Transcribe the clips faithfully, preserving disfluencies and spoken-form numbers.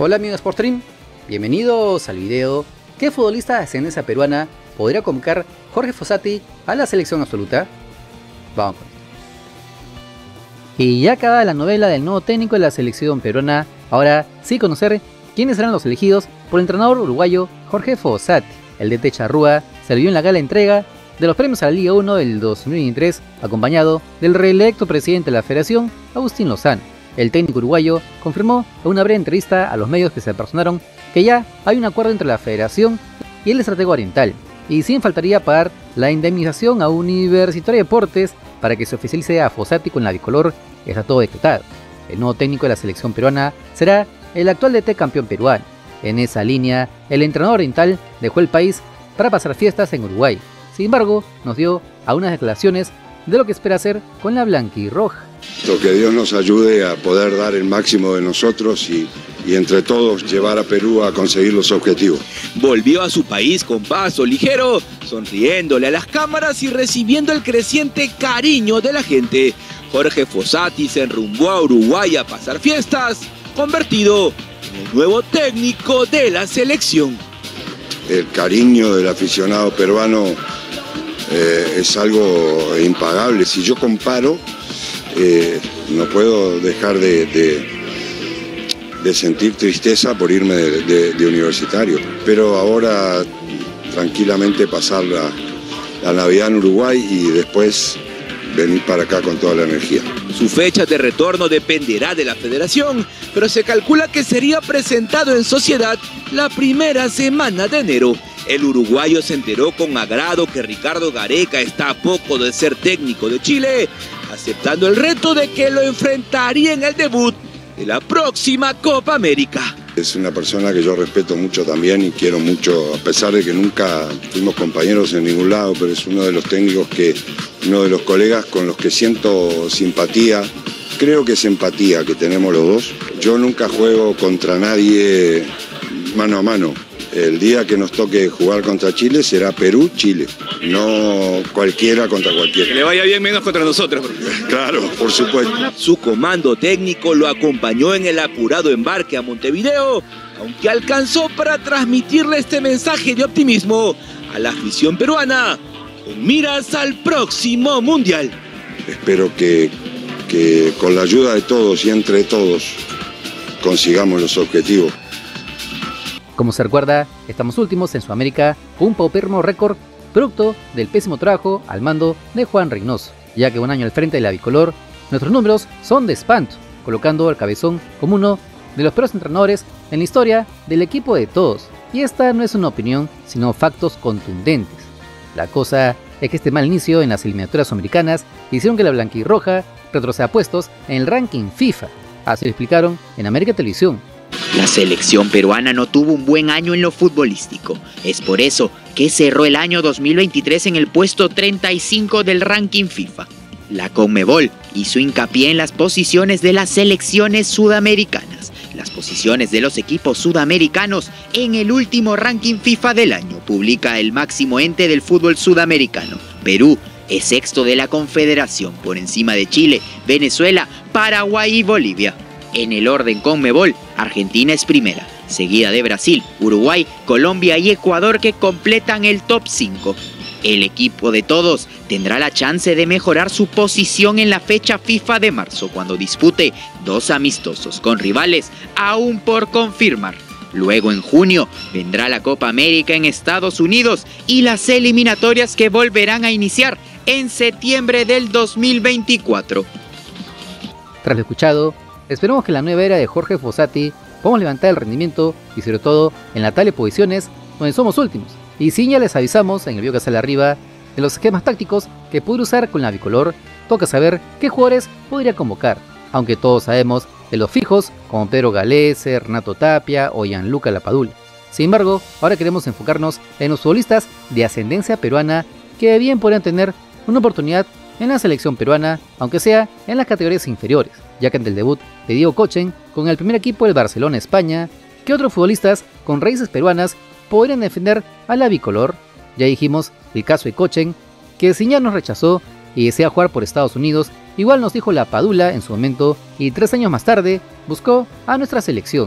Hola amigos Sportstream, bienvenidos al video. ¿Qué futbolista de ascendencia peruana podría convocar Jorge Fossati a la selección absoluta? Vamos con esto. Y ya acaba la novela del nuevo técnico de la selección peruana. Ahora sí conocer quiénes serán los elegidos por el entrenador uruguayo Jorge Fossati. El D T Charrúa se vio en la gala entrega de los premios a la Liga uno del dos mil veintitrés, acompañado del reelecto presidente de la federación, Agustín Lozano. El técnico uruguayo confirmó en una breve entrevista a los medios que se apersonaron que ya hay un acuerdo entre la federación y el estratega oriental, y sin faltaría pagar la indemnización a Universitario de Deportes para que se oficialice a Fossati con la bicolor. Está todo decretado. El nuevo técnico de la selección peruana será el actual D T campeón peruano. En esa línea, el entrenador oriental dejó el país para pasar fiestas en Uruguay. Sin embargo, nos dio algunas declaraciones de lo que espera hacer con la blanquirroja. Que Dios nos ayude a poder dar el máximo de nosotros y, y entre todos llevar a Perú a conseguir los objetivos. Volvió a su país con paso ligero, sonriéndole a las cámaras y recibiendo el creciente cariño de la gente. Jorge Fossati se enrumbó a Uruguay a pasar fiestas, convertido en el nuevo técnico de la selección. El cariño del aficionado peruano eh, es algo impagable. Si yo comparo, eh, no puedo dejar de, de, de sentir tristeza por irme de, de, de Universitario. Pero ahora tranquilamente pasar la, la Navidad en Uruguay y después venir para acá con toda la energía. Su fecha de retorno dependerá de la federación, pero se calcula que sería presentado en sociedad la primera semana de enero. El uruguayo se enteró con agrado que Ricardo Gareca está a poco de ser técnico de Chile, aceptando el reto de que lo enfrentaría en el debut de la próxima Copa América. Es una persona que yo respeto mucho también y quiero mucho, a pesar de que nunca fuimos compañeros en ningún lado, pero es uno de los técnicos que, uno de los colegas con los que siento simpatía. Creo que es empatía que tenemos los dos. Yo nunca juego contra nadie mano a mano. El día que nos toque jugar contra Chile será Perú-Chile, no cualquiera contra cualquiera. Que le vaya bien menos contra nosotros. Claro, por supuesto. Su comando técnico lo acompañó en el apurado embarque a Montevideo, aunque alcanzó para transmitirle este mensaje de optimismo a la afición peruana, con miras al próximo Mundial. Espero que, que con la ayuda de todos y entre todos consigamos los objetivos. Como se recuerda, estamos últimos en Sudamérica con un paupérrimo récord producto del pésimo trabajo al mando de Juan Reynoso, ya que un año al frente de la bicolor, nuestros números son de espanto, colocando al cabezón como uno de los peores entrenadores en la historia del equipo de todos. Y esta no es una opinión, sino factos contundentes. La cosa es que este mal inicio en las eliminatorias americanas hicieron que la blanquirroja retroceda puestos en el ranking FIFA. Así lo explicaron en América Televisión. La selección peruana no tuvo un buen año en lo futbolístico. Es por eso que cerró el año dos mil veintitrés en el puesto treinta y cinco del ranking FIFA. La Conmebol hizo hincapié en las posiciones de las selecciones sudamericanas, las posiciones de los equipos sudamericanos en el último ranking FIFA del año, publica el máximo ente del fútbol sudamericano. Perú es sexto de la Confederación, por encima de Chile, Venezuela, Paraguay y Bolivia. En el orden Conmebol, Argentina es primera, seguida de Brasil, Uruguay, Colombia y Ecuador, que completan el top cinco. El equipo de todos tendrá la chance de mejorar su posición en la fecha FIFA de marzo, cuando dispute dos amistosos con rivales aún por confirmar. Luego en junio vendrá la Copa América en Estados Unidos y las eliminatorias que volverán a iniciar en septiembre del dos mil veinticuatro. Tras lo escuchado, esperemos que en la nueva era de Jorge Fossati podamos levantar el rendimiento y sobre todo en la tabla de posiciones donde somos últimos. Y sí, ya les avisamos en el video que sale arriba de los esquemas tácticos que puede usar con la bicolor. Toca saber qué jugadores podría convocar, aunque todos sabemos de los fijos como Pedro Galese, Renato Tapia o Gianluca Lapadula. Sin embargo, ahora queremos enfocarnos en los futbolistas de ascendencia peruana que bien podrían tener una oportunidad en la selección peruana, aunque sea en las categorías inferiores, ya que ante el debut de Diego Kochen con el primer equipo del Barcelona España, ¿qué otros futbolistas con raíces peruanas podrían defender a la bicolor? Ya dijimos el caso de Kochen, que si ya nos rechazó y desea jugar por Estados Unidos, igual nos dijo Lapadula en su momento y tres años más tarde buscó a nuestra selección.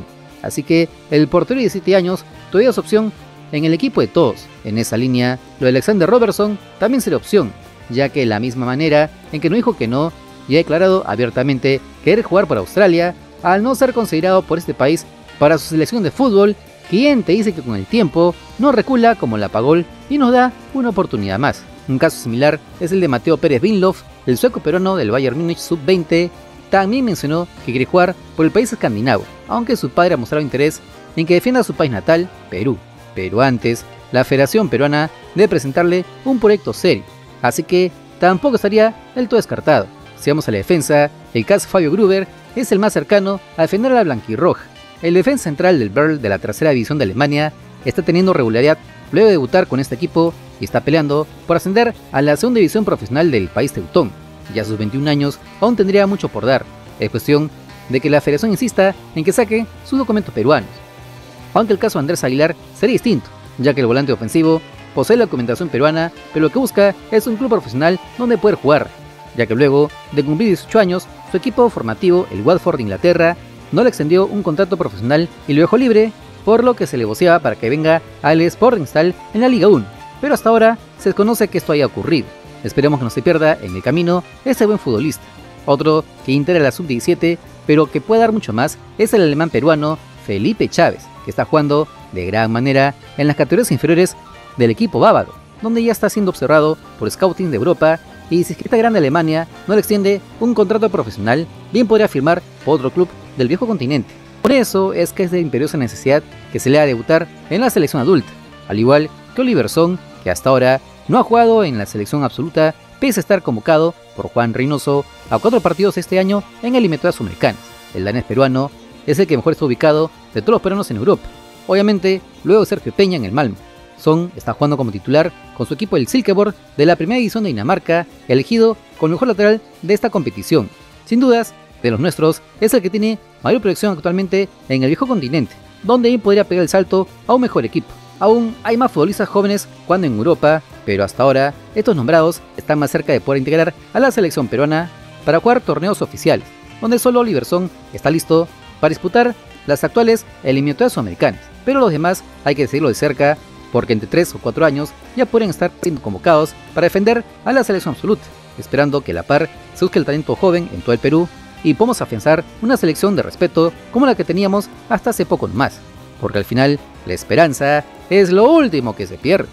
así que el portero de diecisiete años todavía es opción en el equipo de todos. En esa línea, lo de Alexander Robertson también será opción, ya que de la misma manera en que no dijo que no, y ha declarado abiertamente querer jugar por Australia, al no ser considerado por este país para su selección de fútbol, quien te dice que con el tiempo no recula como la Pagol y nos da una oportunidad más. Un caso similar es el de Mateo Pérez Vinlof, el sueco peruano del Bayern Múnich sub veinte, también mencionó que quiere jugar por el país escandinavo, aunque su padre ha mostrado interés en que defienda a su país natal, Perú. Pero antes, la Federación Peruana debe presentarle un proyecto serio, así que tampoco estaría del todo descartado. Si vamos a la defensa, el caso Fabio Gruber es el más cercano a defender a la blanquirroja. El defensa central del Berl de la tercera división de Alemania está teniendo regularidad luego de debutar con este equipo y está peleando por ascender a la segunda división profesional del país teutón. Ya a sus veintiún años aún tendría mucho por dar, es cuestión de que la federación insista en que saque sus documentos peruanos. Aunque el caso de Andrés Aguilar sería distinto, ya que el volante ofensivo posee la documentación peruana, pero lo que busca es un club profesional donde poder jugar, ya que luego de cumplir dieciocho años, su equipo formativo, el Watford de Inglaterra, no le extendió un contrato profesional y lo dejó libre, por lo que se le voceaba para que venga al Sportingstal en la Liga uno, pero hasta ahora se desconoce que esto haya ocurrido. Esperemos que no se pierda en el camino este buen futbolista. Otro que integra la sub diecisiete, pero que puede dar mucho más, es el alemán peruano Felipe Chávez, que está jugando de gran manera en las categorías inferiores del equipo bávaro, donde ya está siendo observado por scouting de Europa, y si es que esta grande Alemania no le extiende un contrato profesional, bien podría firmar por otro club del viejo continente. Por eso es que es de imperiosa necesidad que se le haga debutar en la selección adulta, al igual que Oliver Son, que hasta ahora no ha jugado en la selección absoluta, pese a estar convocado por Juan Reynoso a cuatro partidos este año en eliminatorias sudamericanas. El danés peruano es el que mejor está ubicado de todos los peruanos en Europa, obviamente luego de Sergio Peña en el Malmö. Son está jugando como titular con su equipo el Silkeborg de la primera división de Dinamarca, elegido como el mejor lateral de esta competición. Sin dudas, de los nuestros, es el que tiene mayor proyección actualmente en el viejo continente, donde él podría pegar el salto a un mejor equipo. Aún hay más futbolistas jóvenes jugando en Europa, pero hasta ahora estos nombrados están más cerca de poder integrar a la selección peruana para jugar torneos oficiales, donde solo Oliver Son está listo para disputar las actuales eliminatorias sudamericanas, pero los demás hay que seguirlo de cerca, porque entre tres o cuatro años ya pueden estar siendo convocados para defender a la selección absoluta, esperando que a la par se busque el talento joven en todo el Perú y podamos afianzar una selección de respeto como la que teníamos hasta hace poco nomás, porque al final la esperanza es lo último que se pierde.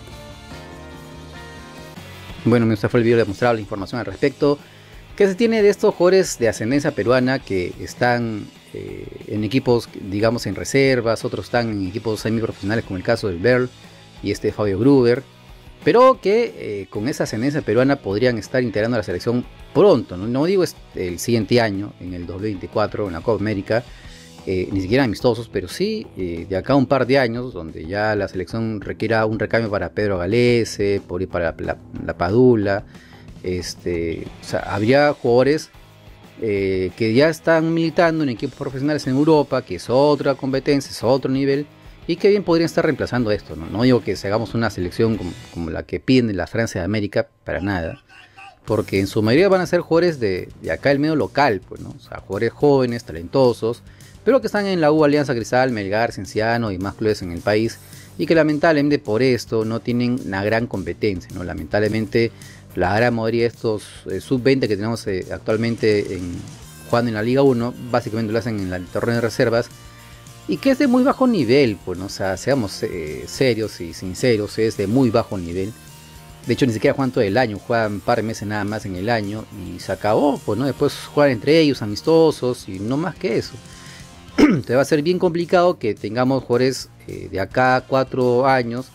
Bueno, este fue el video de mostrar la información al respecto que se tiene de estos jugadores de ascendencia peruana que están eh, en equipos, digamos, en reservas, otros están en equipos semiprofesionales como el caso del Berl y este Fabio Gruber, pero que eh, con esa ascendencia peruana podrían estar integrando a la selección pronto, no, no digo el siguiente año, en el dos mil veinticuatro, en la Copa América, eh, ni siquiera amistosos, pero sí eh, de acá a un par de años, donde ya la selección requiera un recambio para Pedro Galese, por ir para la, la, la Padula, este, o sea, habría jugadores eh, que ya están militando en equipos profesionales en Europa, que es otra competencia, es otro nivel, y que bien podrían estar reemplazando esto, ¿no? No digo que se hagamos una selección como, como la que piden de la Francia de América, para nada, porque en su mayoría van a ser jugadores de, de acá el medio local, pues, ¿no? O sea, jugadores jóvenes, talentosos, pero que están en la U Alianza Cristal, Melgar, Cienciano y más clubes en el país, y que lamentablemente por esto no tienen una gran competencia, ¿no? Lamentablemente la gran mayoría de estos eh, sub veinte que tenemos eh, actualmente en, jugando en la Liga uno, básicamente lo hacen en el torneo de reservas, y que es de muy bajo nivel, pues, ¿no? O sea, seamos eh, serios y sinceros, es de muy bajo nivel. De hecho, ni siquiera juegan todo el año, juegan un par de meses nada más en el año y se acabó, pues, ¿no? Después juegan entre ellos, amistosos y no más que eso. Te va a ser bien complicado que tengamos jugadores eh, de acá a cuatro años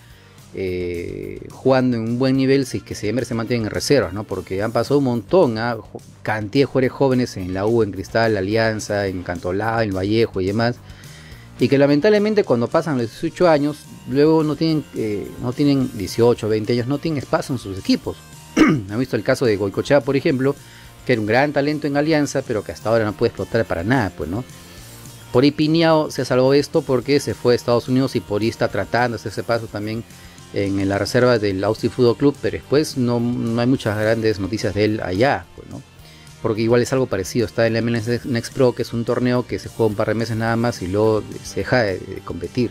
eh, jugando en un buen nivel si es que siempre se mantienen en reservas, ¿no? Porque han pasado un montón, ¿eh? Cantidad de jugadores jóvenes en la U, en Cristal, Alianza, en Cantolao, en Vallejo y demás, y que lamentablemente cuando pasan los dieciocho años, luego no tienen, eh, no tienen dieciocho, veinte años, no tienen espacio en sus equipos. Han visto el caso de Goicoechea, por ejemplo, que era un gran talento en Alianza, pero que hasta ahora no puede explotar para nada, pues, ¿no? Por ahí Piñao se salvó esto porque se fue a Estados Unidos y por ahí está tratando de hacer ese paso también en la reserva del Austin Fútbol Club, pero después no, no hay muchas grandes noticias de él allá, pues, ¿no? porque igual es algo parecido. Está en la M L S Next Pro, que es un torneo que se juega un par de meses nada más y luego se deja de, de competir.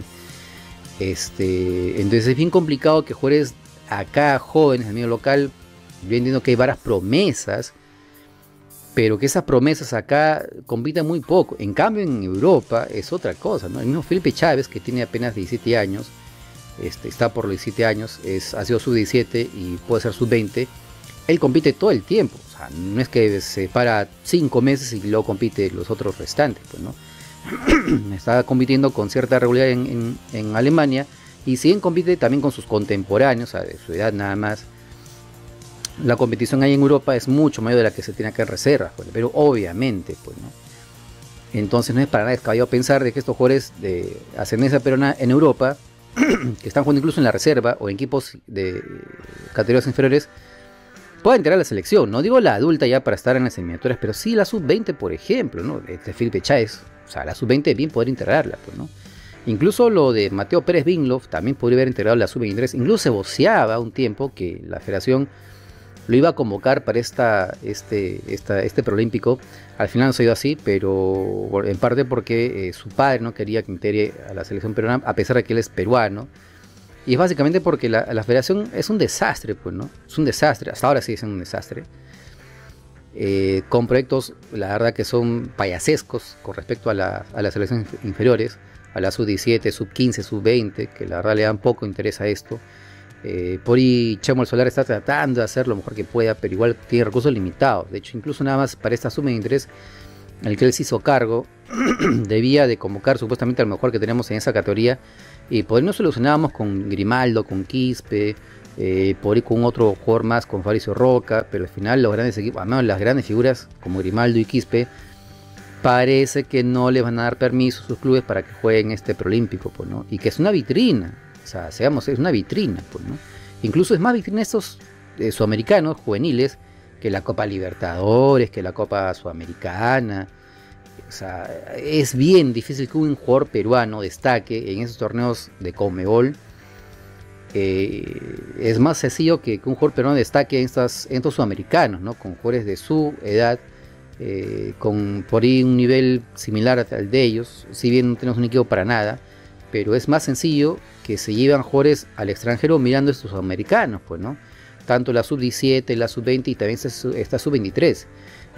Este, entonces es bien complicado que jugadores acá jóvenes del medio local, yo entiendo que hay varias promesas, pero que esas promesas acá compiten muy poco. En cambio en Europa es otra cosa, ¿no? El mismo Felipe Chávez, que tiene apenas diecisiete años, este, está por los diecisiete años, es, ha sido sub diecisiete y puede ser sub veinte, él compite todo el tiempo. O sea, no es que se para cinco meses y luego compite los otros restantes, pues, ¿no? Está compitiendo con cierta regularidad en, en, en Alemania, y si bien compite también con sus contemporáneos, o sea, de su edad nada más. La competición ahí en Europa es mucho mayor de la que se tiene acá en reserva, pues, pero obviamente, pues, ¿no? Entonces no es para nada descabellado pensar de que estos jugadores de ascendencia peruana en Europa, que están jugando incluso en la reserva o en equipos de categorías inferiores, pueden entrar a la selección. No digo la adulta ya para estar en las eliminatorias, pero sí la sub veinte, por ejemplo, ¿no? Este Felipe Chávez, o sea, la sub veinte bien poder integrarla, pues, ¿no? Incluso lo de Mateo Pérez Vinglov también podría haber integrado la sub veintitrés. Incluso se voceaba un tiempo que la federación lo iba a convocar para esta, este, esta, este preolímpico. Al final no se dio así, pero en parte porque eh, su padre no quería que integre a la selección peruana, a pesar de que él es peruano. Y es básicamente porque la, la federación es un desastre, pues, ¿no? Es un desastre, hasta ahora sigue siendo un desastre. Eh, con proyectos, la verdad, que son payasescos con respecto a, la, a las selecciones inferiores, a la sub diecisiete, sub quince, sub veinte, que la verdad le dan poco interés a esto. Eh, por ahí Chemo el Solar está tratando de hacer lo mejor que pueda, pero igual tiene recursos limitados. De hecho, incluso nada más para esta sub veintitrés, el que él se hizo cargo, debía de convocar supuestamente al mejor que tenemos en esa categoría, y por ahí no solucionábamos con Grimaldo, con Quispe, eh, por ahí con otro jugador más, con Fabricio Roca, pero al final los grandes equipos, al menos las grandes figuras como Grimaldo y Quispe, parece que no les van a dar permiso a sus clubes para que jueguen este preolímpico, pues, ¿no? Y que es una vitrina. O sea, seamos, es una vitrina, pues, ¿no? Incluso es más vitrina estos eh, sudamericanos juveniles que la Copa Libertadores, que la Copa Sudamericana. O sea, es bien difícil que un jugador peruano destaque en esos torneos de Conmebol. Eh, es más sencillo que, que un jugador peruano destaque en, estas, en estos sudamericanos, ¿no? Con jugadores de su edad, eh, con por ahí un nivel similar al de ellos, si bien no tenemos un equipo para nada. Pero es más sencillo que se llevan jugadores al extranjero mirando estos americanos, pues, ¿no? Tanto la sub diecisiete, la sub veinte y también esta sub veintitrés.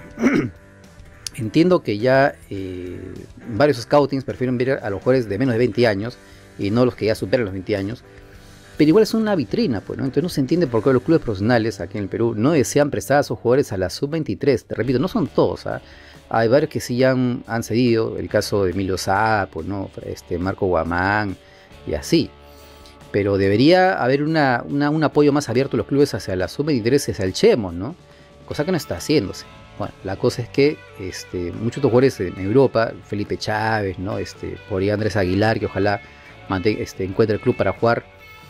Entiendo que ya eh, varios scoutings prefieren ver a los jugadores de menos de veinte años y no los que ya superan los veinte años. Pero igual es una vitrina, pues, ¿no? Entonces no se entiende por qué los clubes profesionales aquí en el Perú no desean prestar a sus jugadores a la sub veintitrés. Te repito, no son todos, ¿ah? Hay varios que sí ya han, han cedido, el caso de Emilio Sapo, ¿no? Este, Marco Guamán y así. Pero debería haber una, una, un apoyo más abierto de los clubes hacia la sub veintitrés, hacia el Chemo, ¿no? Cosa que no está haciéndose. Bueno, la cosa es que este, muchos de los jugadores en Europa, Felipe Chávez, ¿no? Este, por ahí Andrés Aguilar, que ojalá mantenga, este, encuentre el club para jugar.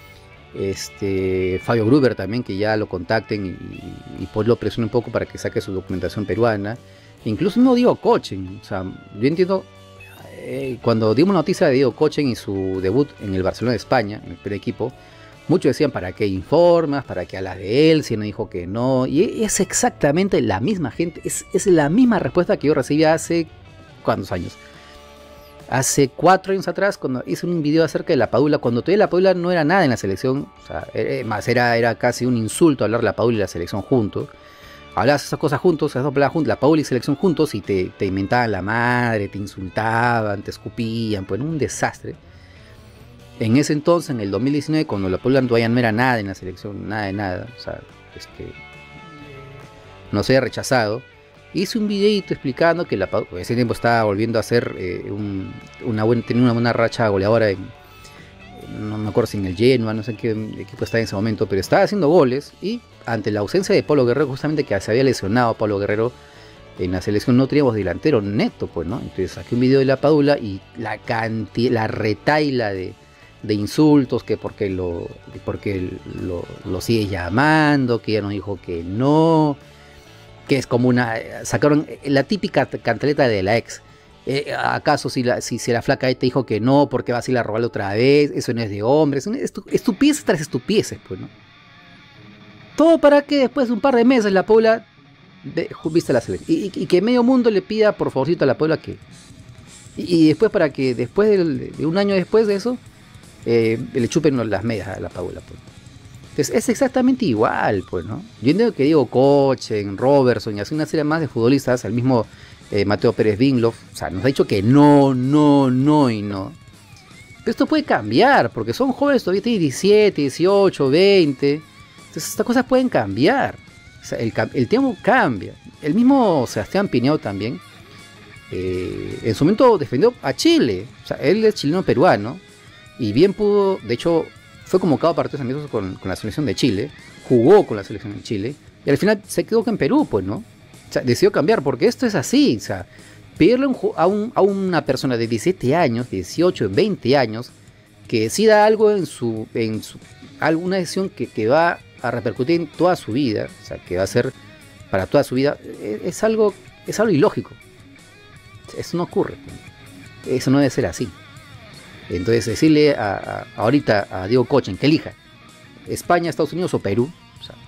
Este, Fabio Gruber también, que ya lo contacten y, y por lo presionen un poco para que saque su documentación peruana. Incluso no Diego Kochen, o sea, yo entiendo, eh, cuando dimos noticia de Diego Kochen y su debut en el Barcelona de España, en el primer equipo, muchos decían, ¿para qué informas? ¿Para qué hablas de él? Si no dijo que no. Y es exactamente la misma gente, es, es la misma respuesta que yo recibí hace, ¿cuántos años? Hace cuatro años atrás, cuando hice un video acerca de la Padula, cuando todavía la Padula no era nada en la selección, o sea, era, más era, era casi un insulto hablar de la Padula y la selección juntos. Hablabas esas cosas juntos, esas dos juntos, la Paula y selección juntos, y te, te inventaban la madre, te insultaban, te escupían, pues un desastre. En ese entonces, en el dos mil diecinueve, cuando la Paula todavía no era nada en la selección, nada de nada, o sea, este, no se había rechazado, hice un videito explicando que la Paula, en ese tiempo estaba volviendo a hacer eh, un, una buena, tenía una buena racha goleadora en, no me acuerdo si en el Genoa, no sé en qué equipo estaba en ese momento, pero estaba haciendo goles, y ante la ausencia de Pablo Guerrero, justamente que se había lesionado Pablo Guerrero en la selección, no teníamos delantero neto, pues, ¿no? Entonces saqué un video de la Padula y la cantidad, la retaila de, de insultos, que porque lo porque lo, lo sigue llamando, que ya nos dijo que no, que es como una, sacaron la típica cantaleta de la ex. Eh, ¿Acaso si la, si, si la flaca te dijo que no, porque vas a ir a robarle otra vez? Eso no es de hombres. Estupideces tras estupideces, pues, ¿no? Todo para que después de un par de meses la Paula de, viste la selección. Y, y, y que medio mundo le pida por favorcito a la Padula que... Y, y después para que después del, de un año después de eso, eh, le chupen las medias a la Padula, pues. Entonces es exactamente igual, pues, ¿no? Yo entiendo que Diego Kochen, Robertson y así una serie más de futbolistas, el mismo eh, Mateo Pérez Vinglov, o sea, nos ha dicho que no, no, no y no. Pero esto puede cambiar, porque son jóvenes todavía, tienen diecisiete, dieciocho, veinte. Entonces estas cosas pueden cambiar. O sea, el, el tiempo cambia. El mismo Sebastián Piñao también, eh, en su momento defendió a Chile. O sea, él es chileno-peruano y bien pudo, de hecho, fue convocado a partidos amistosos con, con la selección de Chile, jugó con la selección de Chile y al final se quedó en Perú, pues, ¿no? O sea, decidió cambiar porque esto es así, o sea, pedirle un, a, un, a una persona de diecisiete años, dieciocho, veinte años, que decida algo en su, en su alguna decisión que, que va a repercutir en toda su vida, o sea, que va a ser para toda su vida, es, es algo, es algo ilógico. Eso no ocurre, eso no debe ser así. Entonces decirle a, a, ahorita a Diego Kochen que elija España, Estados Unidos o Perú, o, sea,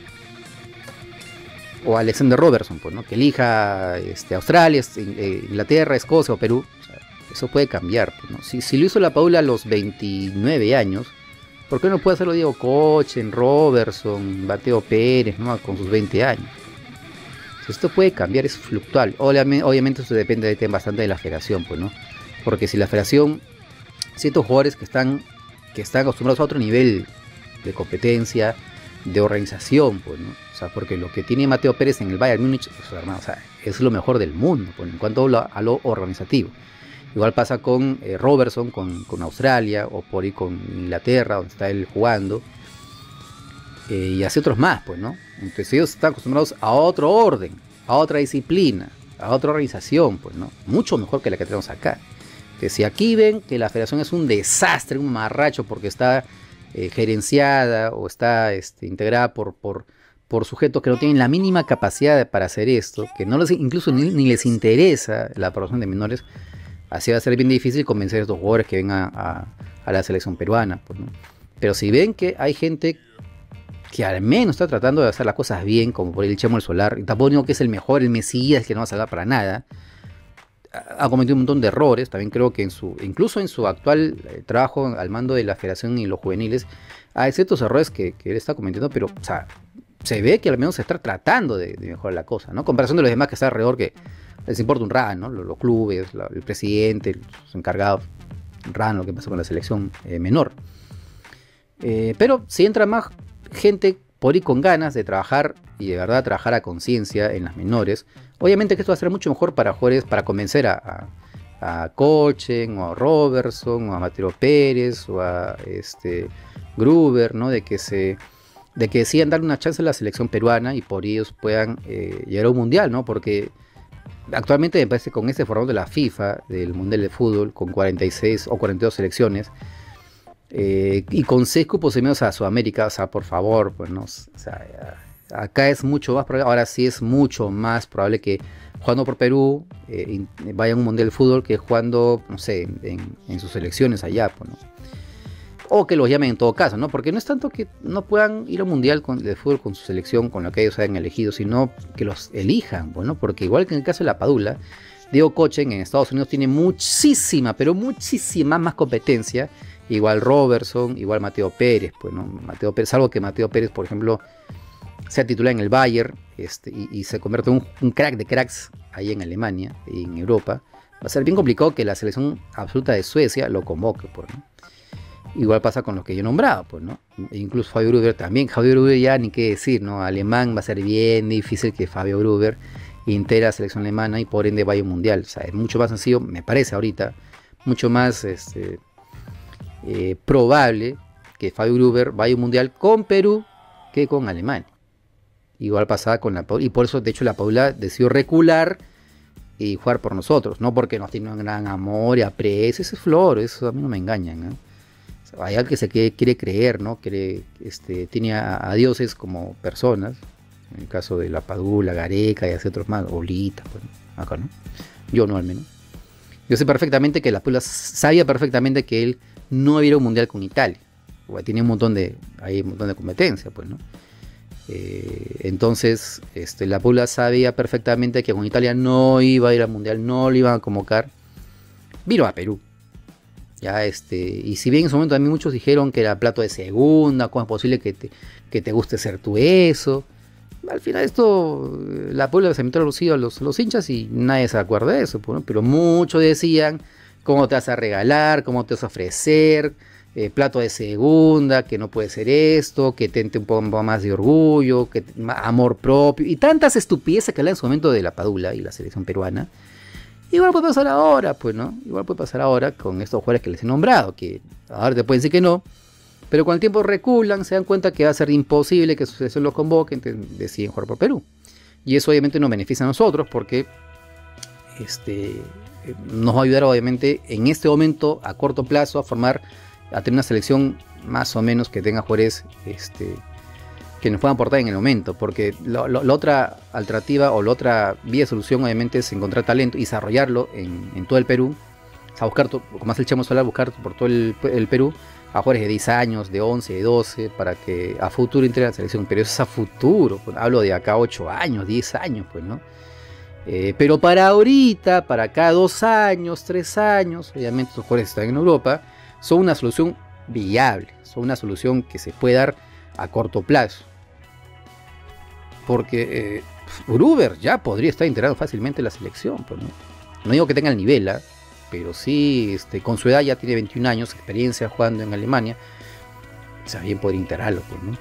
o a Alexander Robertson, pues, ¿no? Que elija este, Australia, Inglaterra, Escocia o Perú, o sea, eso puede cambiar, pues, ¿no? Si, si lo hizo la Padula a los veintinueve años, ¿por qué no puede hacerlo Diego Kochen, Robertson, Mateo Pérez, ¿no? Con sus veinte años? Esto puede cambiar, es fluctual. Obviamente, obviamente eso depende de, bastante de la federación, pues, ¿no? Porque si la federación, ciertos jugadores que están, que están acostumbrados a otro nivel de competencia, de organización, pues, ¿no? O sea, porque lo que tiene Mateo Pérez en el Bayern Múnich, o sea, hermano, o sea, es lo mejor del mundo, pues, en cuanto a lo, a lo organizativo. Igual pasa con eh, Robertson, con, con Australia, o por ahí con Inglaterra, donde está él jugando. Eh, y así otros más, pues, ¿no? Entonces ellos están acostumbrados a otro orden, a otra disciplina, a otra organización, pues, ¿no? Mucho mejor que la que tenemos acá. Que si aquí ven que la federación es un desastre, un marracho, porque está eh, gerenciada o está este, integrada por, por, por sujetos que no tienen la mínima capacidad para hacer esto, que no les, incluso ni, ni les interesa la aprobación de menores, así va a ser bien difícil convencer a estos jugadores que vengan a, a, a la selección peruana, pues, ¿no? Pero si ven que hay gente que al menos está tratando de hacer las cosas bien, como por el Chemo el Solar, y tampoco digo que es el mejor, el Mesías, que no va a salvar para nada, ha cometido un montón de errores. También creo que en su, incluso en su actual eh, trabajo al mando de la federación y los juveniles, hay ciertos errores que, que él está cometiendo, pero, o sea, se ve que al menos se está tratando de, de mejorar la cosa, ¿no? Comparación de los demás que está alrededor, que les importa un ran, ¿no? Los, los clubes, la, el presidente, los encargados, un ran, lo que pasa con la selección eh, menor. Eh, pero si entra más gente por ahí con ganas de trabajar y de verdad trabajar a conciencia en las menores, obviamente que esto va a ser mucho mejor para jugadores, para convencer a, a, a Kochen o a Robertson o a Mateo Pérez o a este, Gruber, ¿no? De que se de que decidan darle una chance a la selección peruana y por ellos puedan eh, llegar a un mundial, ¿no? Porque actualmente me parece que con este formato de la FIFA, del Mundial de Fútbol, con cuarenta y seis o cuarenta y dos selecciones, Eh, y con seis cupos enviados a Sudamérica, o sea, por favor, pues no, o sea, acá es mucho más probable, ahora sí es mucho más probable que jugando por Perú eh, vaya a un mundial de fútbol que jugando, no sé, en, en sus selecciones allá, pues, ¿no? O que los llamen en todo caso, ¿no? Porque no es tanto que no puedan ir a un mundial con, de fútbol con su selección, con lo que ellos hayan elegido, sino que los elijan, pues, ¿no? Porque igual que en el caso de la Padula, Diego Kochen en Estados Unidos tiene muchísima, pero muchísima más competencia. Igual Robertson, igual Mateo Pérez, pues, ¿no? Mateo Pérez, salvo que Mateo Pérez, por ejemplo, sea titular en el Bayern este, y, y se convierte en un, un crack de cracks ahí en Alemania y en Europa, va a ser bien complicado que la selección absoluta de Suecia lo convoque, pues, ¿no? Igual pasa con los que yo he nombrado, pues, ¿no? E incluso Fabio Gruber también. Fabio Gruber ya ni qué decir, ¿no? Alemán, va a ser bien difícil que Fabio Gruber integre a la selección alemana y por ende vaya a un mundial. O sea, es mucho más sencillo, me parece ahorita, mucho más este, eh, probable que Fabio Gruber vaya a un mundial con Perú que con Alemania. Igual pasaba con la Padula, y por eso de hecho la Padula decidió recular y jugar por nosotros, no porque nos tiene un gran amor y aprecio, ese es flor, eso a mí no me engañan, ¿no? O sea, hay alguien que se quiere, quiere creer, ¿no? Quiere, este, tiene a, a dioses como personas, en el caso de la Padula, Gareca y así otros más, Olita, pues, acá, ¿no? Yo no, al menos. Yo sé perfectamente que la Padula sabía perfectamente que él no iba a ir a un mundial con Italia, tiene un montón de, hay un montón de competencia, pues, ¿no? Eh, entonces este, la Padula sabía perfectamente que con Italia no iba a ir al Mundial, no lo iban a convocar. Vino a Perú. Ya, este, y si bien en su momento también muchos dijeron que era plato de segunda, ¿cómo es posible que te, que te guste ser tú eso? Al final esto, la Padula se metió a los, a los, los hinchas y nadie se acuerda de eso, ¿no? Pero muchos decían, ¿cómo te vas a regalar? ¿Cómo te vas a ofrecer? Eh, plato de segunda, que no puede ser esto, que tente un poco más de orgullo, que amor propio, y tantas estupideces que hablan en su momento de la Padula y la selección peruana. Igual puede pasar ahora, pues, ¿no? Igual puede pasar ahora con estos jugadores que les he nombrado, que ahora te pueden decir que no, pero con el tiempo reculan, se dan cuenta que va a ser imposible que su selección los convoque, entonces deciden jugar por Perú. Y eso obviamente nos beneficia a nosotros, porque este, nos va a ayudar obviamente en este momento, a corto plazo, a formar, a tener una selección más o menos que tenga jugadores este, que nos puedan aportar en el momento, porque lo, lo, la otra alternativa o la otra vía de solución obviamente es encontrar talento y desarrollarlo en, en todo el Perú, o sea, buscar, como más el Chamo Solar, buscar por todo el, el Perú a jugadores de diez años, de once, de doce, para que a futuro entre a la selección, pero eso es a futuro, pues, hablo de acá ocho años, diez años, pues, ¿no? Eh, pero para ahorita, para acá dos años, tres años, obviamente estos jugadores están en Europa, son una solución viable, son una solución que se puede dar a corto plazo. Porque eh, Gruber ya podría estar integrado fácilmente en la selección, pues, ¿no? No digo que tenga el nivel, ¿eh? Pero sí, este, con su edad ya tiene veintiún años, experiencia jugando en Alemania, o sea, bien podría integrarlo, pues, ¿no?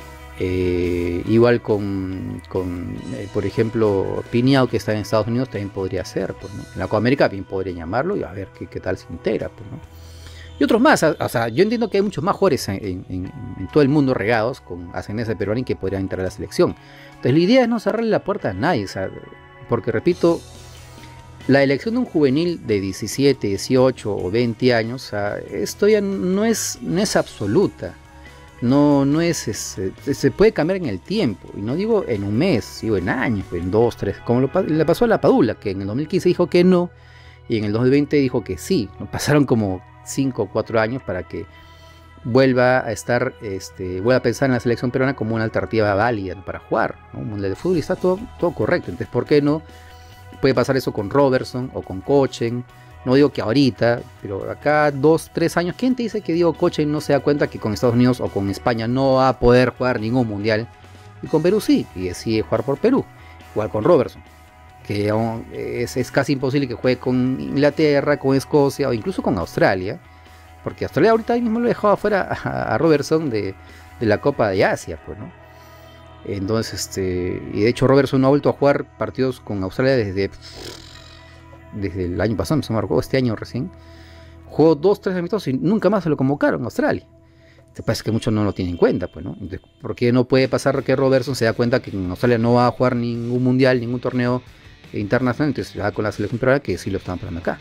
Eh, igual con, con eh, por ejemplo, Piñao, que está en Estados Unidos, también podría ser, pues, ¿no? En la Copa América bien podría llamarlo y a ver qué, qué tal se integra, pues, ¿no? Y otros más, o sea, yo entiendo que hay muchos más jugadores en, en, en todo el mundo regados con ascendencia peruana y que podrían entrar a la selección. Entonces la idea es no cerrarle la puerta a nadie, o sea, porque repito, la elección de un juvenil de diecisiete, dieciocho o veinte años, o sea, esto ya no es, no es absoluta, no, no es, es, se puede cambiar en el tiempo, y no digo en un mes, digo en años, en dos, tres, como lo, le pasó a la Padula, que en el dos mil quince dijo que no, y en el dos mil veinte dijo que sí, ¿no? Pasaron como cinco o cuatro años para que vuelva a estar, este, vuelva a pensar en la selección peruana como una alternativa válida para jugar, ¿no? Un mundial de fútbol, y está todo, todo correcto. Entonces, ¿por qué no? Puede pasar eso con Robertson o con Kochen. No digo que ahorita, pero acá dos, tres años, ¿quién te dice que Diego Kochen no se da cuenta que con Estados Unidos o con España no va a poder jugar ningún mundial? Y con Perú sí, y decide jugar por Perú. Igual con Robertson, que es, es casi imposible que juegue con Inglaterra, con Escocia o incluso con Australia, porque Australia ahorita mismo lo dejaba afuera a, a Robertson de, de la Copa de Asia, pues, ¿no? Entonces, este, y de hecho Robertson no ha vuelto a jugar partidos con Australia desde, desde el año pasado, se me marcó este año recién. Jugó dos, tres amistosos y nunca más se lo convocaron a Australia. Te parece que muchos no lo tienen en cuenta, pues, ¿no? Entonces, ¿por qué no puede pasar que Robertson se da cuenta que en Australia no va a jugar ningún mundial, ningún torneo internacional? Entonces va con la selección peruana, que sí lo estaban peleando acá.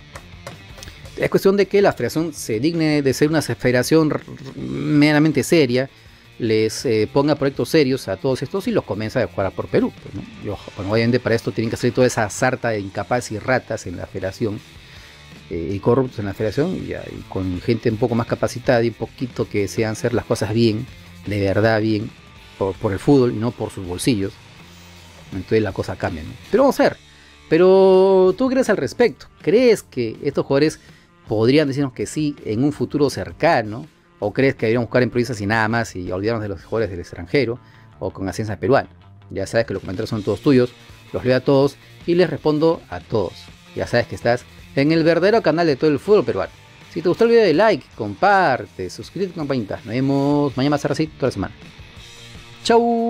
Es cuestión de que la federación se digne de ser una federación meramente seria, les eh, ponga proyectos serios a todos estos y los comienza a jugar por Perú, pues, ¿no? Y, ojo, bueno, obviamente para esto tienen que hacer toda esa sarta de incapaces y ratas en la federación, eh, y corruptos en la federación, y, y con gente un poco más capacitada y un poquito que desean hacer las cosas bien, de verdad bien, por, por el fútbol y no por sus bolsillos. Entonces la cosa cambia, ¿no? Pero vamos a ver. Pero ¿tú crees al respecto? ¿Crees que estos jugadores podrían decirnos que sí en un futuro cercano? ¿O crees que deberíamos buscar en provincias y nada más y olvidarnos de los jugadores del extranjero o con ascendencia peruana? Ya sabes que los comentarios son todos tuyos, los leo a todos y les respondo a todos. Ya sabes que estás en el verdadero canal de todo el fútbol peruano. Si te gustó el video, de like, comparte, suscríbete a la campanita. Nos vemos mañana más así toda la semana. Chau.